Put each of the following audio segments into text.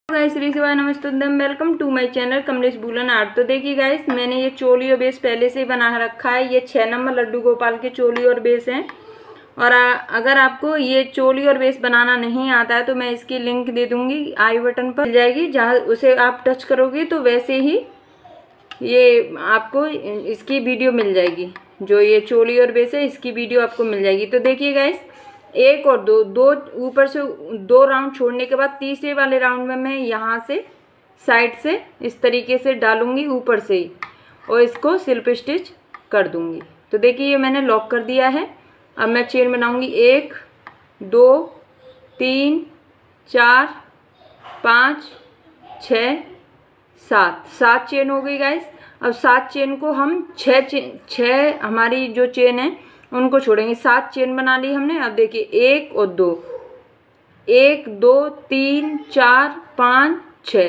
Guys Shri Shivay नमस्ते welcome to my channel Kamlesh Bulan art. तो देखिए गाइस, मैंने ये चोली और बेस पहले से ही बना रखा है। ये 6 नंबर लड्डू गोपाल के चोली और बेस हैं। और अगर आपको ये चोली और बेस बनाना नहीं आता है तो मैं इसकी लिंक दे दूंगी, आई बटन पर मिल जाएगी। जहाँ उसे आप टच करोगे तो वैसे ही ये आपको इसकी वीडियो मिल जाएगी। जो ये चोली और बेस है इसकी वीडियो आपको मिल जाएगी। तो देखिए गाइस, एक और दो ऊपर से 2 राउंड छोड़ने के बाद तीसरे वाले राउंड में मैं यहाँ से साइड से इस तरीके से डालूंगी ऊपर से ही, और इसको स्लिप स्टिच कर दूंगी। तो देखिए ये मैंने लॉक कर दिया है। अब मैं चेन बनाऊंगी 1 2 3 4 5 6 7 चेन हो गई गाइस। अब 7 चेन को हम 6 हमारी जो चेन है उनको छोड़ेंगे। 7 चेन बना ली हमने। अब देखिए 1 और 2, 1 2 3 4 5 6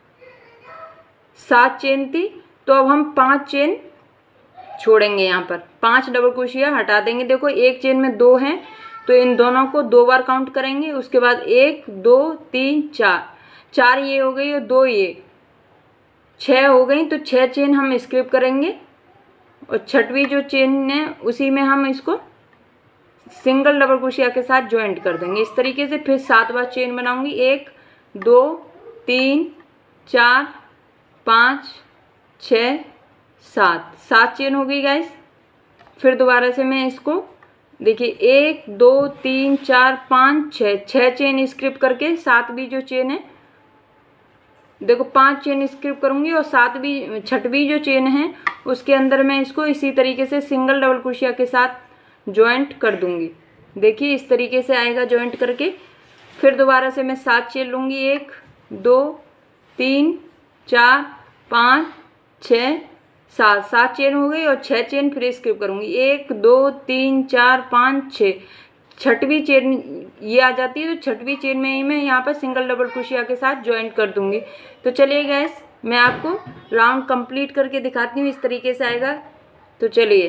7 चेन थी। तो अब हम 5 चेन छोड़ेंगे। यहाँ पर 5 डबल क्रोशिया हटा देंगे। देखो एक चेन में 2 हैं तो इन दोनों को 2 बार काउंट करेंगे। उसके बाद 1 2 3 4 ये हो गई और 2 ये 6 हो गई। तो 6 चेन हम स्किप करेंगे और छठवीं जो चेन है उसी में हम इसको सिंगल डबल क्रोशिया के साथ ज्वाइंट कर देंगे इस तरीके से। फिर 7 बार चेन बनाऊंगी। 1 2 3 4 5 6 7 चेन हो गई गाइस। फिर दोबारा से मैं इसको देखिए 1 2 3 4 5 6 चेन स्किप करके 7वीं जो चेन है, देखो 5 चेन स्किप करूंगी और छठवीं जो चेन है उसके अंदर मैं इसको इसी तरीके से सिंगल डबल क्रोशिया के साथ ज्वाइंट कर दूंगी। देखिए इस तरीके से आएगा ज्वाइंट करके। फिर दोबारा से मैं 7 चेन लूंगी। 1 2 3 4 5 6 7 चेन हो गई और 6 चेन फिर स्किप करूंगी। 1 2 3 4 5 6 छठवीं चेन ये आ जाती है। तो छठवीं चेन में ही मैं यहाँ पर सिंगल डबल क्रोशिया के साथ ज्वाइंट कर दूंगी। तो चलिए गैस, मैं आपको राउंड कंप्लीट करके दिखाती हूँ। इस तरीके से आएगा। तो चलिए,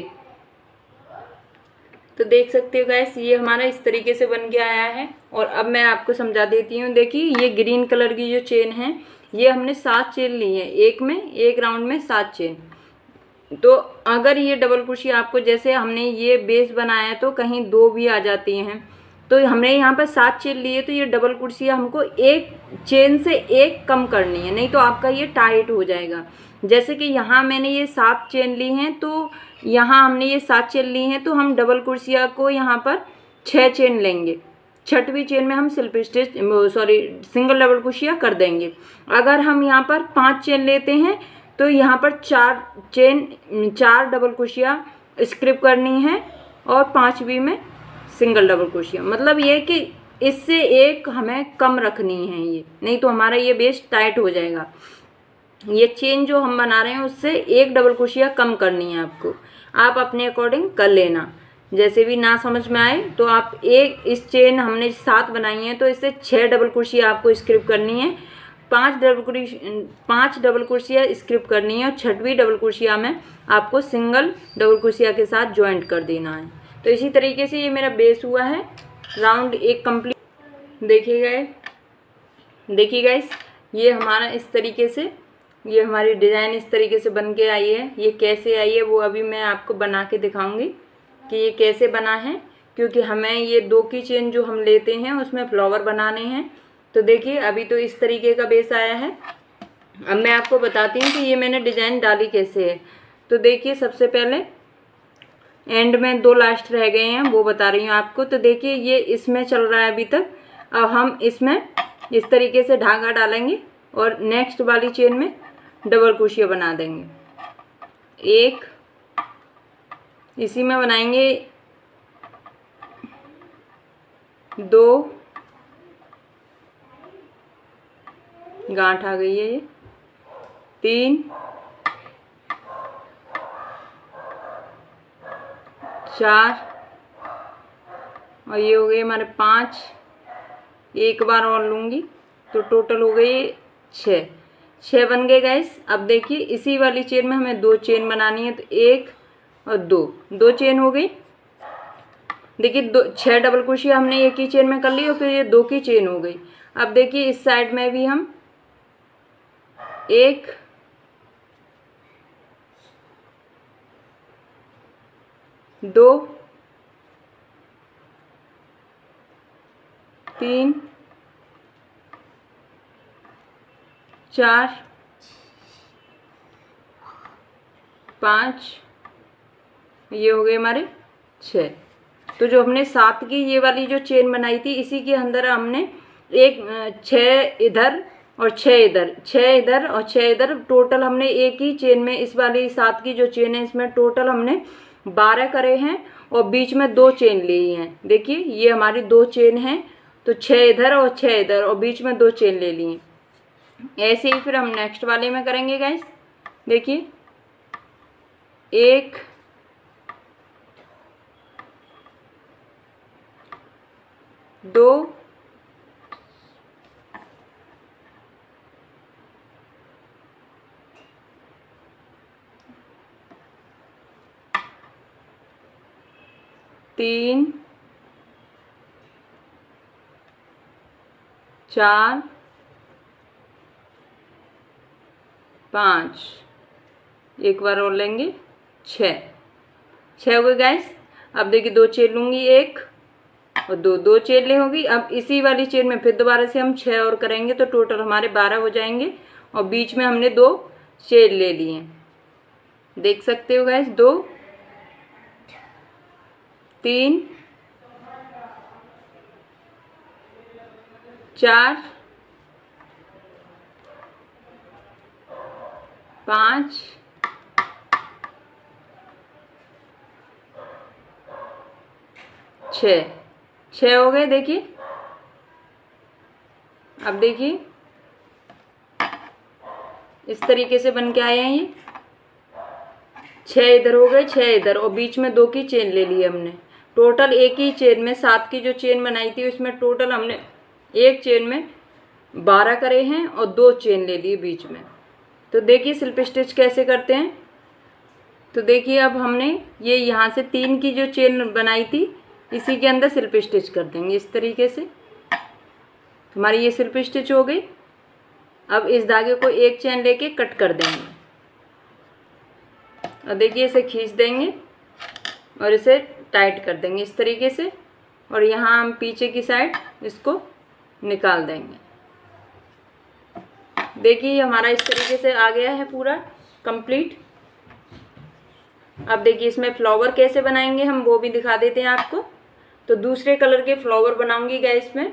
तो देख सकते हो गैस, ये हमारा इस तरीके से बन के आया है। और अब मैं आपको समझा देती हूँ। देखिए ये ग्रीन कलर की जो चेन है ये हमने 7 चेन ली है। एक राउंड में 7 चेन। तो अगर ये डबल क्रोशिया आपको, जैसे हमने ये बेस बनाया तो कहीं 2 भी आ जाती हैं, तो हमने यहाँ पर 7 चेन लिए तो ये डबल क्रोशिया हमको एक चेन से एक कम करनी है, नहीं तो आपका ये टाइट हो जाएगा। जैसे कि यहाँ मैंने ये 7 चेन ली हैं तो यहाँ हमने ये 7 चेन ली हैं तो हम डबल क्रोशिया को यहाँ पर 6 चेन लेंगे। छठवीं चेन में हम सिंगल डबल क्रोशिया कर देंगे। अगर हम यहाँ पर 5 चेन लेते हैं तो यहाँ पर 4 डबल क्रोशिया स्किप करनी है और 5वीं में सिंगल डबल क्रोशिया। मतलब ये कि इससे एक हमें कम रखनी है ये, नहीं तो हमारा ये बेस टाइट हो जाएगा। ये चेन जो हम बना रहे हैं उससे एक डबल क्रोशिया कम करनी है आपको। आप अपने अकॉर्डिंग कर लेना। जैसे भी ना समझ में आए तो आप इस चेन हमने 7 बनाई है तो इससे 6 डबल क्रोशिया आपको स्किप करनी है। 5 डबल क्रोशिया स्किप करनी है और छठवीं डबल क्रोशिया में आपको सिंगल डबल क्रोशिया के साथ ज्वाइंट कर देना है। तो इसी तरीके से ये मेरा बेस हुआ है। Round 1 complete. देखिए गाइस, ये हमारा इस तरीके से, ये हमारी डिज़ाइन इस तरीके से बन के आई है। ये कैसे आई है वो अभी मैं आपको बना के दिखाऊंगी कि ये कैसे बना है, क्योंकि हमें ये 2 की चेन जो हम लेते हैं उसमें फ्लावर बनाने हैं। तो देखिए अभी तो इस तरीके का बेस आया है। अब मैं आपको बताती हूँ कि ये मैंने डिज़ाइन डाली कैसे है। तो देखिए सबसे पहले एंड में 2 लास्ट रह गए हैं, वो बता रही हूँ आपको। तो देखिए ये इसमें चल रहा है अभी तक। अब हम इसमें इस tरीके से धागा डालेंगे और नेक्स्ट वाली चेन में डबल क्रोशिया बना देंगे। एक इसी में बनाएंगे, 2 गांठ आ गई है ये, 3 4 और ये हो गए हमारे 5। एक बार और लूँगी तो टोटल हो गई 6 बन गए गाइस। अब देखिए इसी वाली चेन में हमें 2 चेन बनानी है। तो 1 और 2 चेन हो गई। देखिए 6 डबल क्रोशिया हमने एक ही चेन में कर ली और फिर ये 2 की चेन हो गई। अब देखिए इस साइड में भी हम 1 2 3 4 5, ये हो गए हमारे 6। तो जो हमने 7 की ये वाली जो चेन बनाई थी, इसी के अंदर हमने एक 6 इधर और 6 इधर, 6 इधर और 6 इधर, टोटल हमने एक ही चेन में, इस वाली 7 की जो चेन है इसमें टोटल हमने 12 करे हैं और बीच में 2 चेन ली हैं। देखिए ये हमारी 2 चेन हैं, तो 6 इधर और 6 इधर और बीच में 2 चेन ले ली हैं। ऐसे ही फिर हम नेक्स्ट वाले में करेंगे गाइस। देखिए 1 2 3 4 5, एक बार और लेंगे 6 हो गए गाइस। अब देखिए 2 चेन लूंगी, 1 और 2 चेन ले होगी। अब इसी वाली चेन में फिर दोबारा से हम 6 और करेंगे, तो टोटल हमारे 12 हो जाएंगे और बीच में हमने 2 चेन ले लिए हैं। देख सकते हो गाइस, 2 3 4 5 6 हो गए। देखिए अब देखिए इस तरीके से बन के आए हैं ये। 6 इधर हो गए, 6 इधर और बीच में 2 की चेन ले ली हमने। टोटल एक ही चेन में 7 की जो चेन बनाई थी उसमें टोटल हमने एक चेन में 12 करे हैं और 2 चेन ले ली बीच में। तो देखिए स्लिप स्टिच कैसे करते हैं। तो देखिए अब हमने ये यहाँ से 3 की जो चेन बनाई थी इसी के अंदर स्लिप स्टिच कर देंगे इस तरीके से। हमारी ये स्लिप स्टिच हो गई। अब इस धागे को एक चेन लेके कट कर देंगे और देखिए इसे खींच देंगे और इसे टाइट कर देंगे इस तरीके से, और यहाँ हम पीछे की साइड इसको निकाल देंगे। देखिए हमारा इस तरीके से आ गया है पूरा कंप्लीट। अब देखिए इसमें फ्लावर कैसे बनाएंगे हम वो भी दिखा देते हैं आपको। तो दूसरे कलर के फ्लावर बनाऊंगी गाइस इसमें।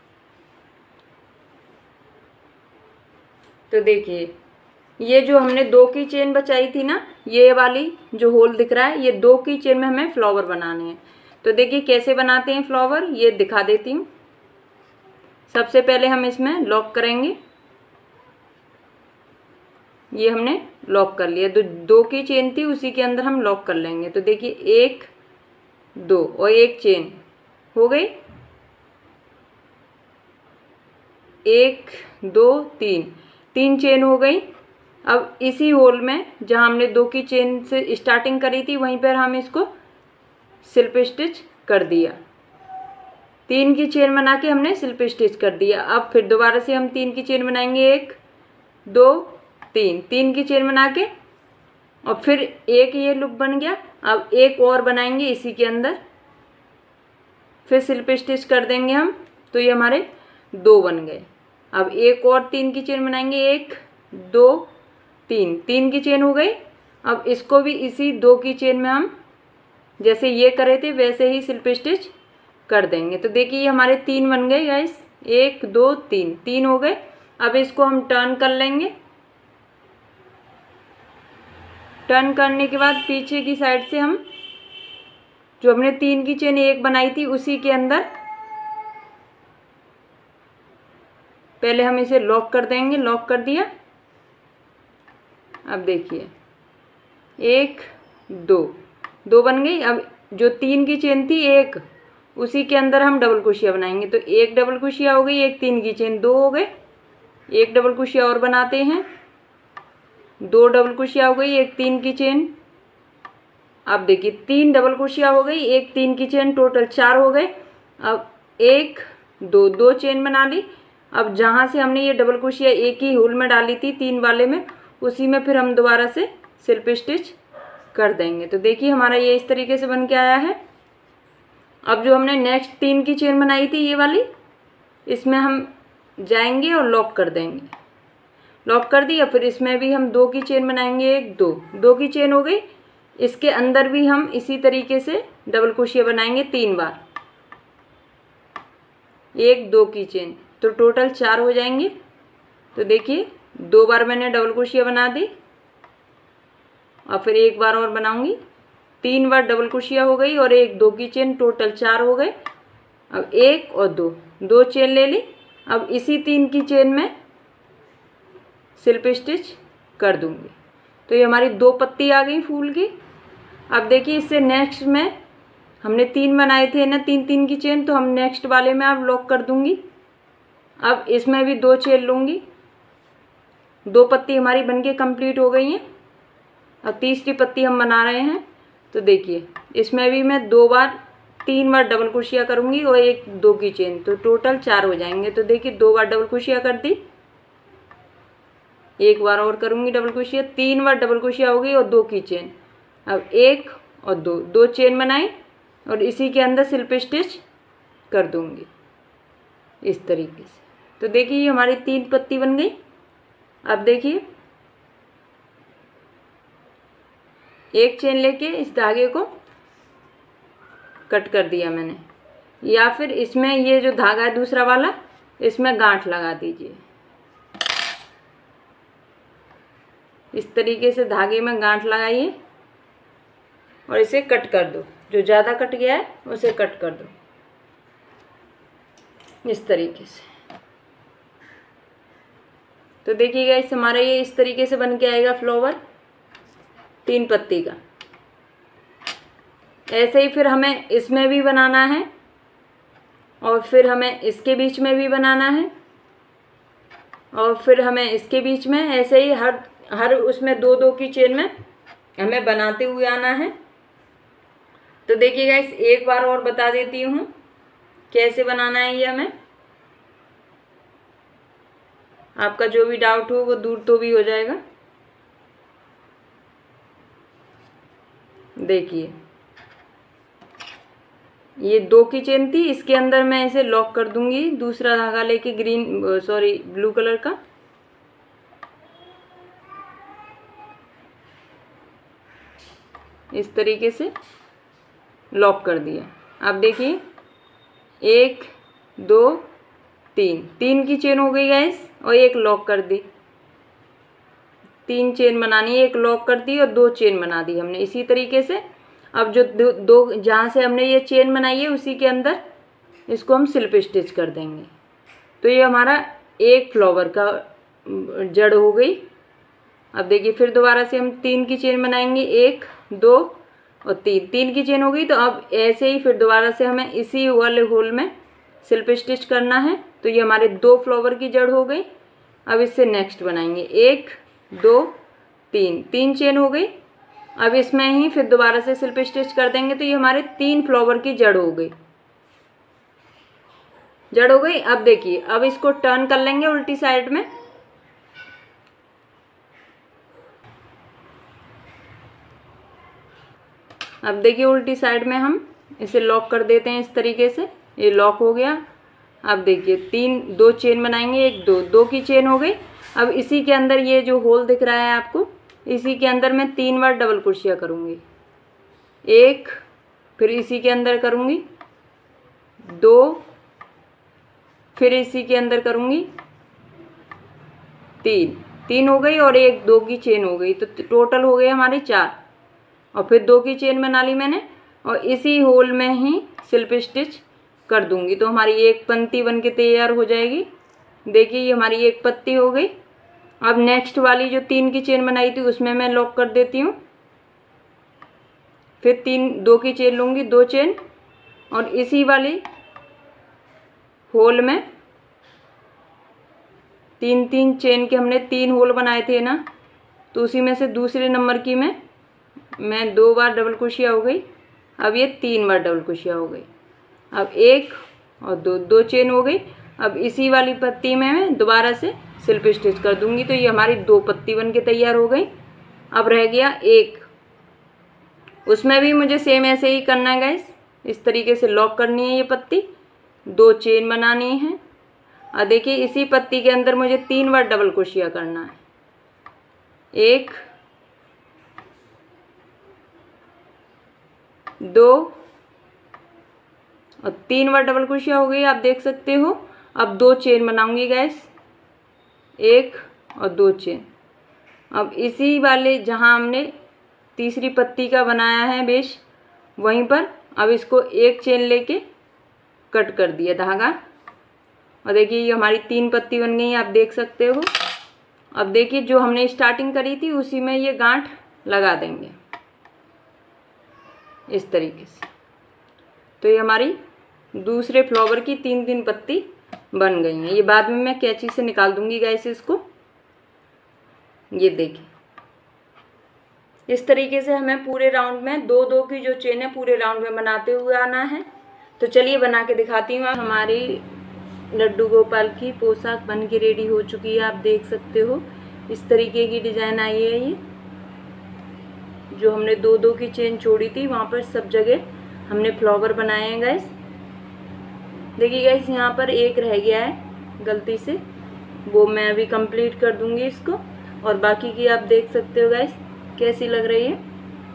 तो देखिए ये जो हमने 2 की चेन बचाई थी ना, ये वाली जो होल दिख रहा है, ये 2 की चेन में हमें फ्लावर बनाने हैं। तो देखिए कैसे बनाते हैं फ्लावर, ये दिखा देती हूँ। सबसे पहले हम इसमें लॉक करेंगे। ये हमने लॉक कर लिया, तो 2 की चेन थी उसी के अंदर हम लॉक कर लेंगे। तो देखिए 1 2 और 1 चेन हो गई, 1 2 3 चेन हो गई। अब इसी होल में जहाँ हमने 2 की चेन से स्टार्टिंग करी थी वहीं पर हम इसको स्लिप स्टिच कर दिया। 3 की चेन बना के हमने स्लिप स्टिच कर दिया। अब फिर दोबारा से हम 3 की चेन बनाएंगे, 1 2 3 की चेन बना के, और फिर एक ये लूप बन गया। अब एक और बनाएंगे इसी के अंदर, फिर स्लिप स्टिच कर देंगे हम, तो ये हमारे 2 बन गए। अब एक और 3 की चेन बनाएंगे, 1 2 3 की चेन हो गई। अब इसको भी इसी 2 की चेन में हम जैसे ये करे थे वैसे ही स्लिप स्टिच कर देंगे। तो देखिए ये हमारे 3 बन गए गाइस, 1 2 3 हो गए। अब इसको हम टर्न कर लेंगे। टर्न करने के बाद पीछे की साइड से हम जो हमने 3 की चेन 1 बनाई थी उसी के अंदर पहले हम इसे लॉक कर देंगे। लॉक कर दिया। अब देखिए 1 2 बन गई। अब जो 3 की चेन थी 1 उसी के अंदर हम डबल क्रोशिया बनाएंगे। तो 1 डबल क्रोशिया हो गई, 1 3 की चेन 2 हो गए, 1 डबल क्रोशिया और बनाते हैं, 2 डबल क्रोशिया हो गई, 1 3 की चेन। अब देखिए 3 डबल क्रोशिया हो गई, 1 3 की चेन, टोटल 4 हो गए। अब 1 2 चेन बना ली। अब जहाँ से हमने ये डबल क्रोशिया एक ही होल में डाली थी 3 वाले में, उसी में फिर हम दोबारा से स्लिप स्टिच कर देंगे। तो देखिए हमारा ये इस तरीके से बन के आया है। अब जो हमने नेक्स्ट 3 की चेन बनाई थी ये वाली, इसमें हम जाएंगे और लॉक कर देंगे। लॉक कर दिया, फिर इसमें भी हम 2 की चेन बनाएंगे, 1 2 2 की चेन हो गई। इसके अंदर भी हम इसी तरीके से डबल क्रोशिया बनाएंगे 3 बार, 1 2 की चेन, तो टोटल 4 हो जाएंगे। तो देखिए 2 बार मैंने डबल क्रोशिया बना दी और फिर 1 बार और बनाऊंगी, 3 बार डबल क्रोशिया हो गई और 1 2 की चेन, टोटल 4 हो गए। अब 1 और 2 चेन ले ली। अब इसी 3 की चेन में स्लिप स्टिच कर दूंगी। तो ये हमारी 2 पत्ती आ गई फूल की। अब देखिए इससे नेक्स्ट में हमने 3 बनाए थे ना, 3 3 की चेन, तो हम नेक्स्ट वाले में अब लॉक कर दूंगी। अब इसमें भी 2 चेन लूँगी। 2 पत्ती हमारी बनके कंप्लीट हो गई हैं। अब तीसरी पत्ती हम बना रहे हैं। तो देखिए इसमें भी मैं 3 बार डबल क्रोशिया करूँगी और 1 2 की चेन, तो टोटल 4 हो जाएंगे। तो देखिए 2 बार डबल क्रोशिया कर दी, 1 बार और करूँगी डबल क्रोशिया, 3 बार डबल क्रोशिया हो गई और 2 की चेन। अब 1 और 2 चेन बनाई और इसी के अंदर स्लिप स्टिच कर दूँगी इस तरीके से। तो देखिए ये हमारी 3 पत्ती बन गई। अब देखिए एक चेन लेके इस धागे को कट कर दिया मैंने, या फिर इसमें ये जो धागा है दूसरा वाला, इसमें गांठ लगा दीजिए। इस तरीके से धागे में गांठ लगाइए और इसे कट कर दो। जो ज़्यादा कट गया है उसे कट कर दो इस तरीके से। तो देखिएगा इस हमारा ये इस तरीके से बन के आएगा फ्लावर 3 पत्ती का। ऐसे ही फिर हमें इसमें भी बनाना है और फिर हमें इसके बीच में भी बनाना है और फिर हमें इसके बीच में, ऐसे ही हर उसमें 2 2 की चेन में हमें बनाते हुए आना है। तो देखिएगा इस एक बार और बता देती हूँ कैसे बनाना है ये हमें। आपका जो भी डाउट हो वो दूर तो भी हो जाएगा। देखिए ये 2 की चेन थी, इसके अंदर मैं इसे लॉक कर दूंगी दूसरा धागा लेके, ब्लू कलर का। इस तरीके से लॉक कर दिया। अब देखिए 1 2 3 की चेन हो गई गाइस और 1 लॉक कर दी। 3 चेन बनानी है, 1 लॉक कर दी और 2 चेन बना दी हमने। इसी तरीके से अब जो 2 जहाँ से हमने ये चेन बनाई है उसी के अंदर इसको हम स्लिप स्टिच कर देंगे। तो ये हमारा एक फ्लावर का जड़ हो गई। अब देखिए फिर दोबारा से हम 3 की चेन बनाएंगे, 1 2 और 3 की चेन हो गई। तो अब ऐसे ही फिर दोबारा से हमें इसी वाले होल में स्लिप स्टिच करना है। तो ये हमारे 2 फ्लावर की जड़ हो गई। अब इससे नेक्स्ट बनाएंगे 1 2 3 चेन हो गई। अब इसमें ही फिर दोबारा से स्लिप स्टिच कर देंगे। तो ये हमारे 3 फ्लावर की जड़ हो गई। अब देखिए अब इसको टर्न कर लेंगे उल्टी साइड में। अब देखिए उल्टी साइड में हम इसे लॉक कर देते हैं इस तरीके से। ये लॉक हो गया। अब देखिए 2 चेन बनाएंगे, 1 2 की चेन हो गई। अब इसी के अंदर ये जो होल दिख रहा है आपको, इसी के अंदर मैं 3 बार डबल क्रोशिया करूँगी। 1 फिर इसी के अंदर करूँगी, 2 फिर इसी के अंदर करूँगी, 3 हो गई और 1 2 की चेन हो गई। तो टोटल हो गए हमारे 4 और फिर 2 की चेन बना ली मैंने और इसी होल में ही स्लिप स्टिच कर दूंगी। तो हमारी एक पंक्ति बन के तैयार हो जाएगी। देखिए ये हमारी एक पत्ती हो गई। अब नेक्स्ट वाली जो 3 की चेन बनाई थी उसमें मैं लॉक कर देती हूँ। फिर 2 की चेन लूँगी, 2 चेन और इसी वाली होल में 3 चेन के हमने 3 होल बनाए थे ना, तो उसी में से दूसरे नंबर की में मैं 2 बार डबल क्रोशिया हो गई। अब ये 3 बार डबल क्रोशिया हो गई। अब 1 और 2 चेन हो गई। अब इसी वाली पत्ती में मैं दोबारा से स्लिप स्टिच कर दूंगी। तो ये हमारी 2 पत्ती बन के तैयार हो गई। अब रह गया एक, उसमें भी मुझे सेम ऐसे ही करना है गाइस। इस तरीके से लॉक करनी है ये पत्ती, 2 चेन बनानी है। और देखिए इसी पत्ती के अंदर मुझे 3 बार डबल क्रोशिया करना है। 1 2 और 3 बार डबल क्रोशिया हो गई, आप देख सकते हो। अब 2 चेन बनाऊंगी गैस, 1 और 2 चेन। अब इसी वाले जहां हमने तीसरी पत्ती का बनाया है बेस, वहीं पर अब इसको 1 चेन लेके कट कर दिया धागा। और देखिए ये हमारी 3 पत्ती बन गई, आप देख सकते हो। अब देखिए जो हमने स्टार्टिंग करी थी उसी में ये गांठ लगा देंगे इस तरीके से। तो ये हमारी दूसरे फ्लावर की 3-3 पत्ती बन गई हैं। ये बाद में मैं कैंची से निकाल दूंगी गैस इसको। ये देखिए इस तरीके से हमें पूरे राउंड में 2-2 की जो चेन है पूरे राउंड में बनाते हुए आना है। तो चलिए बना के दिखाती हूँ। हमारी लड्डू गोपाल की पोशाक बन के रेडी हो चुकी है, आप देख सकते हो। इस तरीके की डिजाइन आई है। ये जो हमने 2-2 की चेन छोड़ी थी वहाँ पर सब जगह हमने फ्लावर बनाए हैं गैस। देखिए गैस यहाँ पर एक रह गया है गलती से, वो मैं अभी कंप्लीट कर दूंगी इसको। और बाकी की आप देख सकते हो गैस कैसी लग रही है।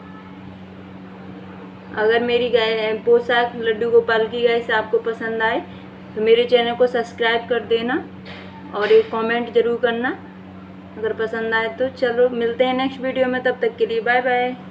अगर मेरी पोशाक लड्डू गोपाल की गैस आपको पसंद आए तो मेरे चैनल को सब्सक्राइब कर देना और एक कमेंट जरूर करना अगर पसंद आए तो। चलो मिलते हैं नेक्स्ट वीडियो में, तब तक के लिए बाय बाय।